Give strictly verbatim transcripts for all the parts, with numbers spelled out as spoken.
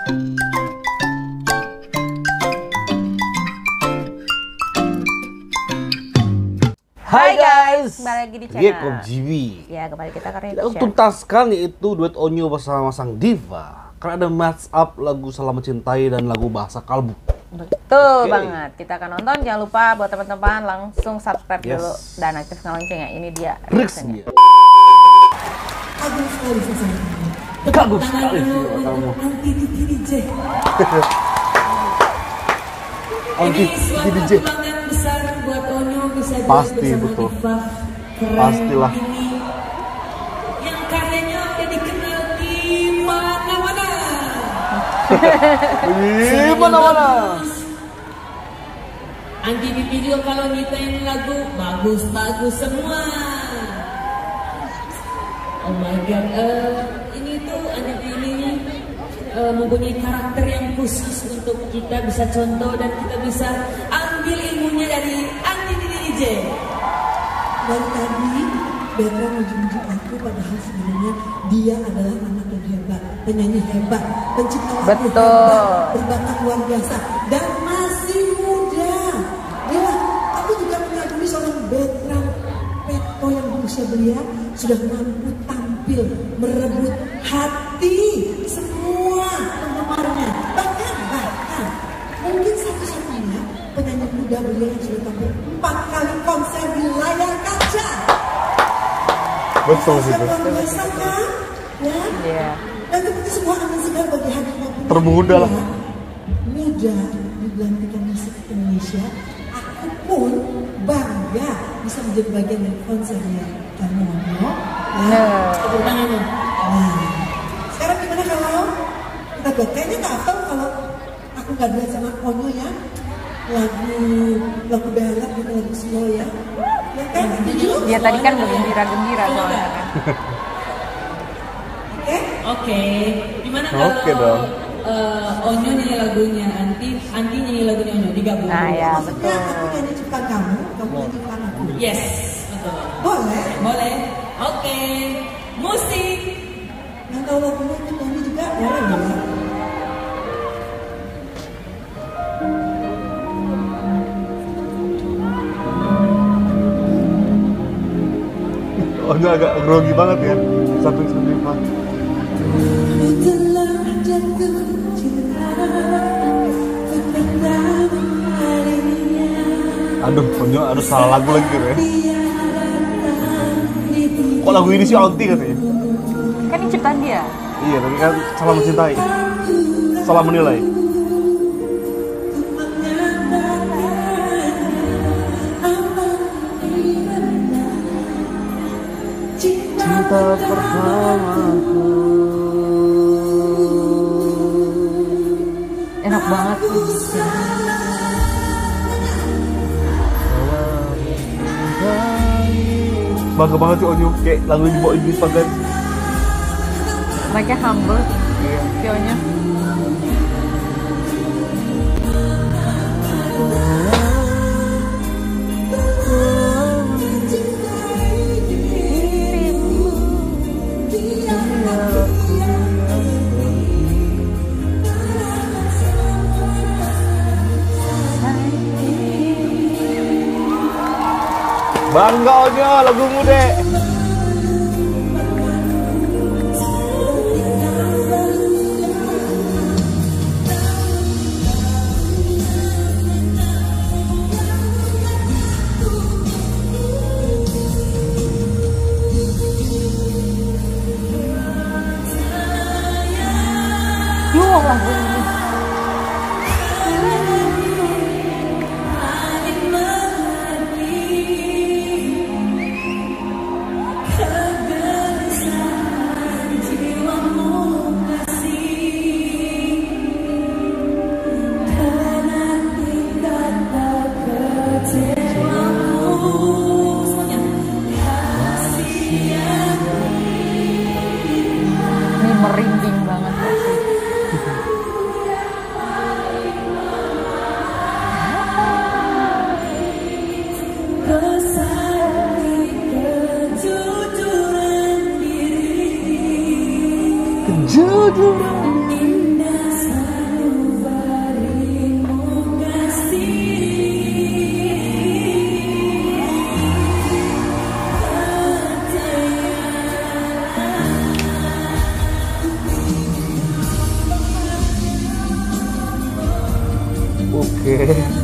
Hai guys, kembali lagi di channel Gekko G B. Ya, kembali kita ke Tidak tuntaskan yaitu duet Onyo bersama sang diva. Karena ada match up lagu Salah Mencintai dan lagu Bahasa Kalbu. Betul okay. banget. Kita akan nonton. Jangan lupa buat teman-teman langsung subscribe yes. dulu dan aktifkan loncengnya. Ini dia. Reaksinya. Bagus sekali sesama. Bagus sekali kamu. Anti D J. Anti D J. Besar buat Onyo bisa pasti betul. Pastilah. Yang karyanya udah dikenal di mana-mana. Di mana-mana. Anti di video kalau ngitain lagu bagus-bagus semua. Oh my god, uh, ini tuh anak ini uh, mempunyai karakter yang khusus untuk kita bisa contoh dan kita bisa ambil ilmunya dari Anti D J. Dari tadi Betra menunjuk aku padahal sebenarnya dia adalah anak yang hebat, penyanyi hebat, pencipta lagu hebat, berbakat luar biasa dan masih muda. Ya, aku juga mengagumi seorang Betra Petko yang berusia belia sudah mampu tampil merebut hati semua penggemarnya. Bahkan, bahkan mungkin satu-satunya penyanyi muda belia yang sudah tampil empat kali konser di layar kaca. Betul sih. Luar biasa kan? Ya. Yeah. Dan seperti semua angin segar bagi hati termuda lah. Muda di belantikan musik Indonesia. Aku pun bangga bisa menjadi bagian dari konsernya karena Onyo. Ya, tepuk tangannya. Nah, sekarang gimana kalau kita buat? Kayaknya nggak tahu kalau aku nggak duet sama Onyo ya. Lagu lagu balad gitu, lagu slow ya. Ya kan? Setuju? Ya tadi kan bergembira-gembira soalnya kan. Oke? Oke. Gimana kalau Oke dong. Uh, Onyo nyanyi lagunya Anti, Anti nyanyi lagunya Onyo digabung. Nah ya Maksudnya betul. aku nyanyi ciptaan kamu, kamu nyanyi ciptaan aku. Yes, betul. Boleh? Boleh. Oke. Musik. Yang tahu lagunya itu nyanyi juga boleh ya? Onyo agak grogi banget ya. Satu satu diva. Aduh, Onyo aduh salah lagu lagi gitu ya. Kok lagu ini sih Onti katanya? Kan ini ciptaan dia. Iya, tapi kan Salah Mencintai. Salah menilai. Cinta pertamaku. Enak banget. Bangga banget sih Onyo, kayak lagu ini dibawain di pagar. Mereka humble. Iya. Sionya. Bangga Onyo, lagumu dek. Yuh, lagu ini. Ini merinding banget pasti. Oke.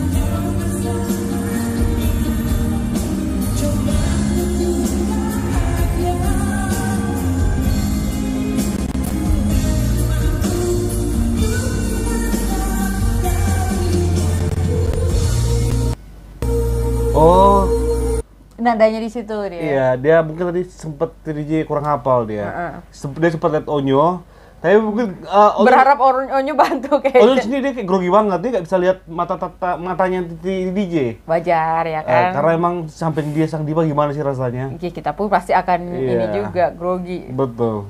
Oh, Nadanya di situ dia. iya, dia mungkin tadi sempet D J kurang hafal dia. Heeh. Sempet dia sempat lihat Onyo, tapi mungkin uh, Onyo, Berharap Onyo, Onyo bantu Onyo di kayaknya. sini dia kayak grogi banget, dia nggak bisa lihat mata tata matanya di D J. Wajar ya Eh, kan. karena emang samping dia sang diva gimana sih rasanya? Oke, kita pun pasti akan ini Iya. juga grogi. Betul.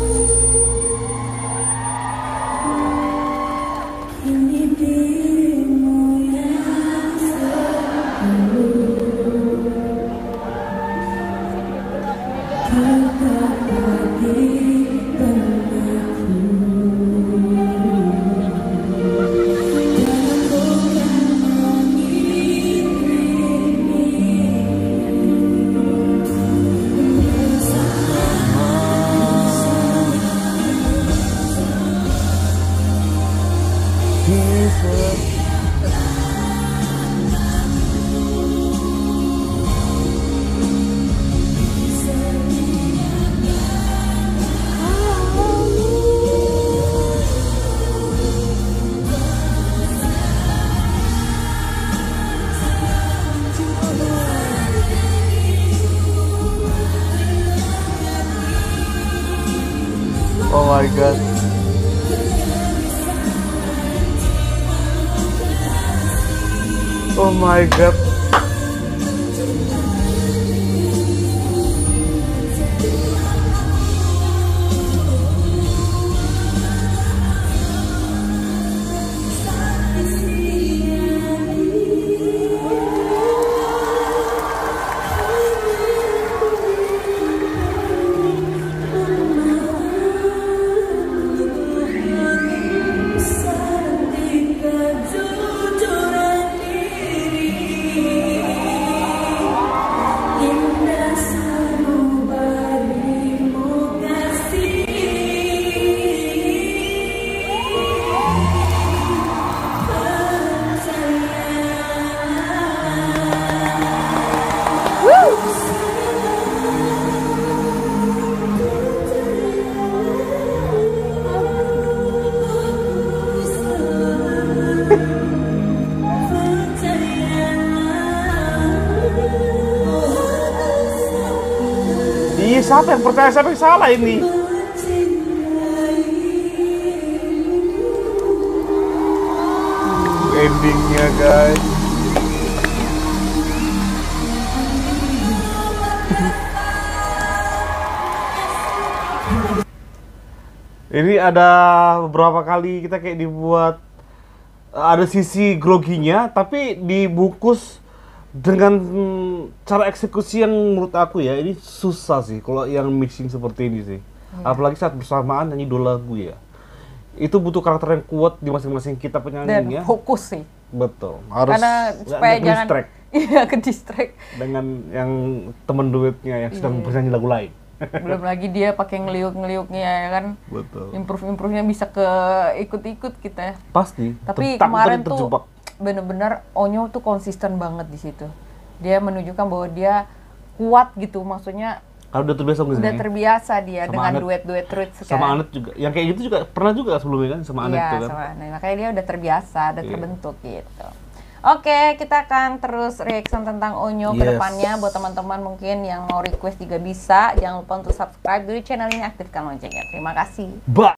Oh my god. Oh my god. Iya, siapa yang percaya, siapa yang salah ini? Endingnya guys. Ini ada beberapa kali kita kayak dibuat ada sisi groginya, tapi dibungkus dengan hmm, cara eksekusi yang menurut aku ya ini susah sih kalau yang mixing seperti ini sih. Apalagi saat bersamaan nyanyi dua lagu ya. Itu butuh karakter yang kuat di masing-masing kita Dan penyanyinya. fokus sih. Betul. Harus Karena nggak supaya jangan ke-distract iya ke distract. dengan yang temen duetnya yang sedang Iya. bernyanyi lagu lain. Belum lagi dia pakai ngeliuk-ngeliuknya ya kan. Betul. Improve-improve-nya bisa ke ikut-ikut kita. Pasti. Tapi Tentang kemarin tadi tuh terjebak. bener-bener Onyo tuh konsisten banget di situ. Dia menunjukkan bahwa dia kuat gitu, maksudnya Kalau udah terbiasa mungkin udah ya. terbiasa dia Sama dengan Anet. duet-duet terus Sama Anet juga. Yang kayak gitu juga pernah juga sebelumnya kan sama Anet Iya, tuh kan. sama Anet. Makanya dia udah terbiasa, udah Iya. terbentuk gitu. Oke, kita akan terus reaction tentang Onyo ke Yes. depannya. Buat teman-teman mungkin yang mau request juga bisa. Jangan lupa untuk subscribe dulu channel ini, aktifkan loncengnya. Terima kasih. Ba